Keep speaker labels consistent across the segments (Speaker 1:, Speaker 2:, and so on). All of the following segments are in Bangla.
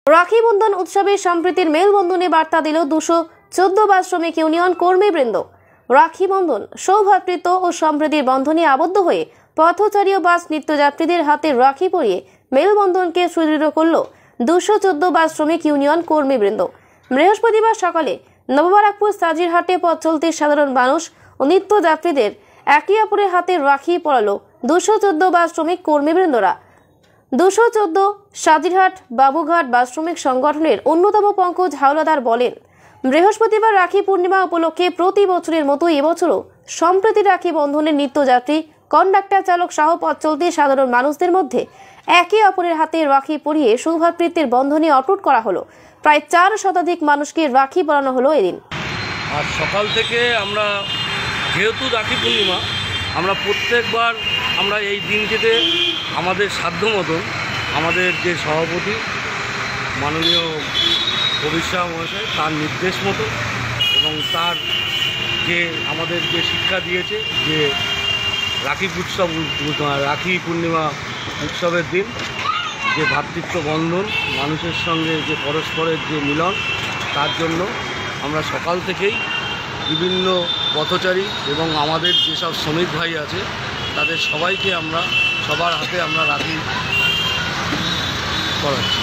Speaker 1: রাখি বন্ধন উৎসবে সম্প্রীতির মেলবন্ধনে বার্তা দিল 214 শ্রমিক ইউনিয়ন কর্মীবৃন্দ। রাখি বন্ধন সৌভ্রাতৃত্ব ও সম্প্রীতির বন্ধনে আবদ্ধ হয়ে পথচারী ও বাস নিত্যযাত্রীদের হাতে রাখি পরিয়ে মেলবন্ধনকে সুদৃঢ় করল 214 শ্রমিক ইউনিয়ন কর্মীবৃন্দ। বৃহস্পতিবার সকালে নববারাকপুর সাজিরহাটে পথ চলতি সাধারণ মানুষ ও নিত্যযাত্রীদের একে অপরের হাতে রাখি পরালো 214 শ্রমিক কর্মীবৃন্দরা। 214 সাজিরহাট বাবুঘাট বাস শ্রমিক সংগঠনের অন্যতম পঙ্কজ হাওলাদার বলেন, বৃহস্পতিবার রাখি পূর্ণিমা উপলক্ষে প্রতি বছরের মতো এবছরও সম্প্রীতি রাখি বন্ধনের নিত্যযাত্রী, কন্ডাক্টর চালক সহ পথ চলতি সাধারণ মানুষদের মধ্যে একে অপরের হাতে রাখি পরিয়ে সৌভ্রাতৃত্বের বন্ধনে অটুট করা হলো। প্রায় 4 শতাধিক মানুষকে রাখি পরানো হলো এদিন।
Speaker 2: আর সকাল থেকে আমরা যেহেতু রাখি পূর্ণিমা, আমরা প্রত্যেকবার আমরা এই দিনটিতে আমাদের সাধ্য মতন আমাদের যে সভাপতি মাননীয় কবির মহাশয় তার নির্দেশ মতো এবং তার যে আমাদের যে শিক্ষা দিয়েছে যে রাখি পূর্ণিমা উৎসবের দিন যে ভ্রাতৃত্ব বন্ধন, মানুষের সঙ্গে যে পরস্পরের যে মিলন, তার জন্য আমরা সকাল থেকেই বিভিন্ন পথচারী এবং আমাদের যেসব শ্রমিক ভাই আছে তাদের সবাইকে আমরা সবার হাতে আমরা রাখি পরাচ্ছি।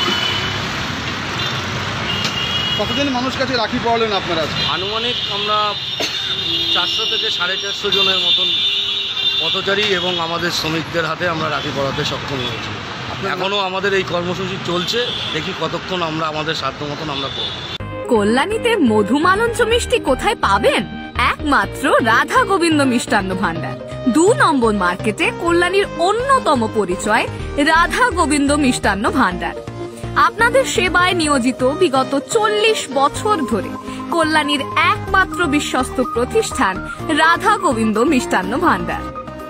Speaker 3: কতজন মানুষ কাছে রাখি পরালেন আপনারা?
Speaker 2: আনুমানিক আমরা 400 থেকে 450 জনের মতন পথচারী এবং আমাদের শ্রমিকদের হাতে আমরা রাখি পরাতে সক্ষম হয়েছি। এখনও আমাদের এই কর্মসূচি চলছে, দেখি কতক্ষণ আমরা আমাদের সাধ্য মতন আমরা করব।
Speaker 4: কল্যাণীতে মধুমালঞ্চ মিষ্টি কোথায় পাবেন? একমাত্র রাধা গোবিন্দ মিষ্টান্ন ভান্ডার, 2 নম্বর মার্কেটে কল্যাণীর অন্যতম পরিচয় রাধা গোবিন্দ মিষ্টান্ন ভান্ডার। আপনাদের সেবায় নিয়োজিত বিগত 40 বছর ধরে কল্যাণীর একমাত্র বিশ্বস্ত প্রতিষ্ঠান রাধা গোবিন্দ মিষ্টান্ন ভান্ডার।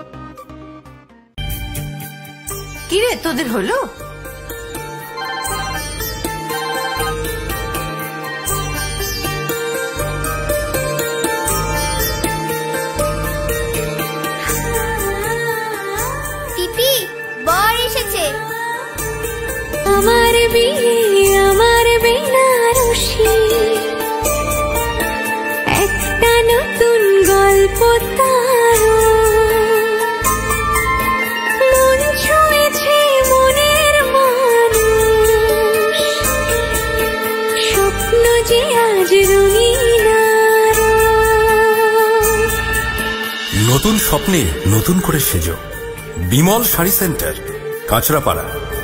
Speaker 5: কিরে তোদের হলো?
Speaker 6: পিপি বর এসেছে।
Speaker 7: আমার বিয়ে আমার বেনারসি, একটা নতুন গল্প তার মন ছুঁয়েছে মনের মানুষ, স্বপ্ন যে আজ রঙিন।
Speaker 8: নতুন স্বপ্নে নতুন করে সেজো। বিমল শাড়ি সেন্টার, কাঁচরাপাড়া।